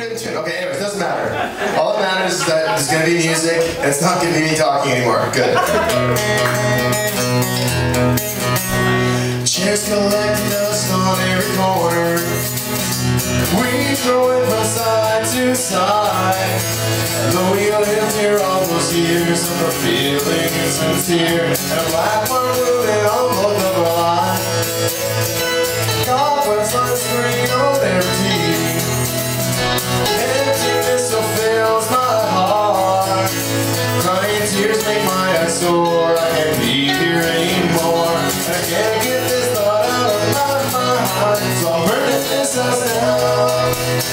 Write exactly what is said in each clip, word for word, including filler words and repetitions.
in tune. Okay, anyways, doesn't matter. All that matters is that there's gonna be music, and it's not gonna be me talking anymore. Good. Chairs collect dust on every corner. We throw it from side to side. Though we lived here all those years, and the feeling is sincere. And black one moving on both of our lives. God puts sunscreen on every T V. Emptiness so fills my heart. Crying tears make my eyes sore. I can't be here anymore. I can't get this thought out of my mind. So I'm burning this house down.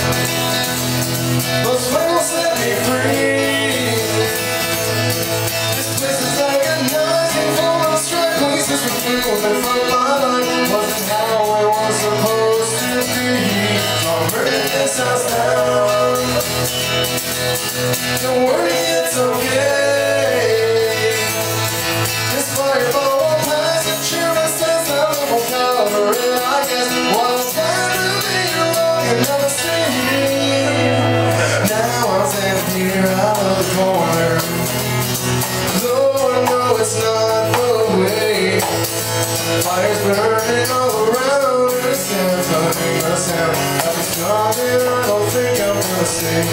Those flames will set me free. This place is like a night full of strike. Places with people that from my life wasn't how it was supposed to be. So I'm burning this house down. Don't worry, it's okay. This fireball will pass. Insurance says I won't cover it. I guess what I'm trying to be wrong and never see. Now I'm standing here out of the corner. Though I know it's not the way. Fire's burning all around. The sound's burning the sound. I'm something I don't think I'm gonna sing.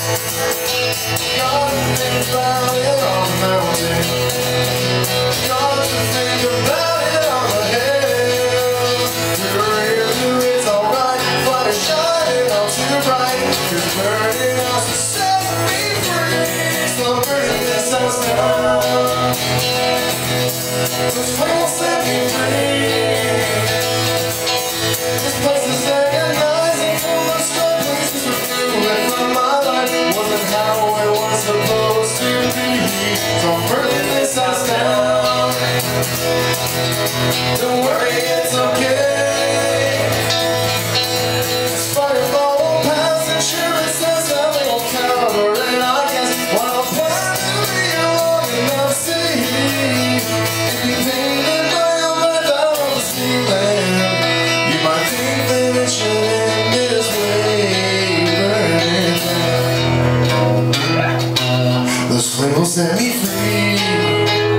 Got to think about it on the mountain. Got to think about it on the hill. You're here too, it's alright. Fire shining all too bright. You're burning out to set me free. So I'm burning this house down. This flame will set me free. This place is agonizing, full of strong places with you. And from my life wasn't how it was supposed to be. So I'm burning this house down. Don't worry, it's okay. This fireball will pass. Insurance says that they won't cover it. I guess while I'm planning to be long enough to see. If you painted my own life out on the ceiling, you might think that it should end this way. This flame will set me free.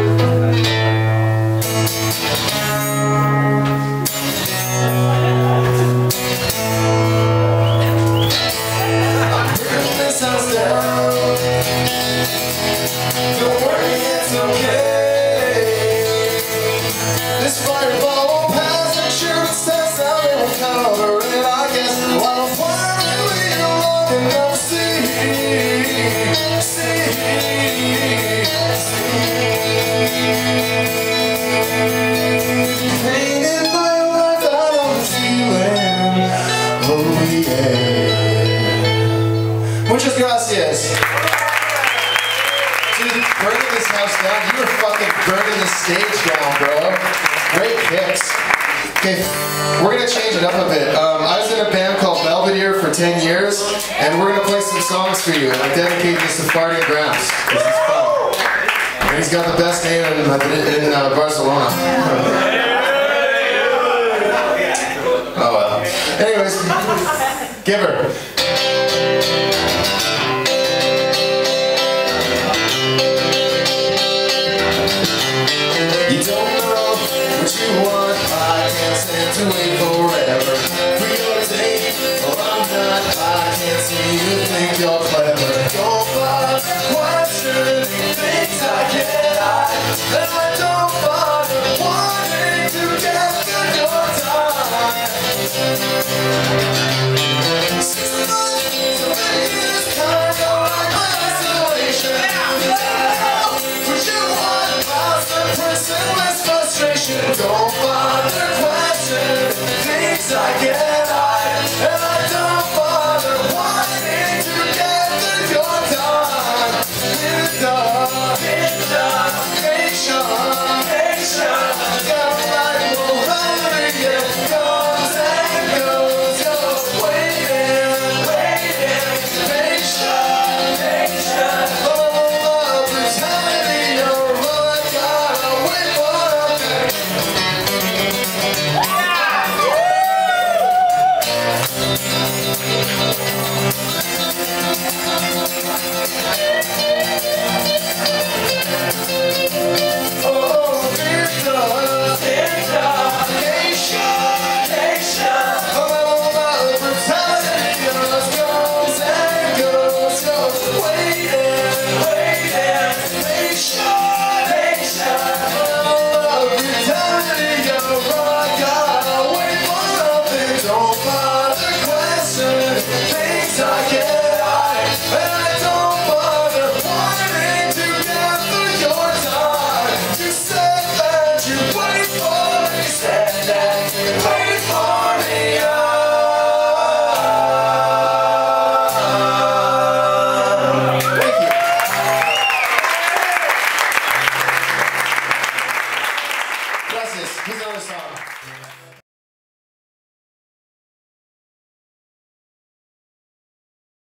Don't worry, it's okay. This fireball will pass. Insurance says that it won't cover it. I guess while I'm finally long enough to see, see, see. Painted my life out on the ceiling. Oh yeah. Muchas gracias. Burning this house down, you were fucking burning the stage down, bro. Great kicks. Okay, we're gonna change it up a bit. Um, I was in a band called Belvedere for ten years, and we're gonna play some songs for you. And I dedicate this to Farting Gramps, because he's fun. And he's got the best name in, in uh, Barcelona. Oh well. Anyways, give her. You don't know what you want, I can't stand to wait forever. For your take, well I'm not, I can't see you think you're clever. Don't bother questioning things I can't hide. And I don't bother wanting to get through your time. Six months, so many years, kind of like isolation. What you want about the personless frustration. Don't bother questioning things I can't hide. And I don't bother wanting to get through your time. Indoctrination, nation, got like Moravia, comes and goes, you're waiting, waiting, nation, nation, oh, brutality, you're what I gotta wait for. Wow.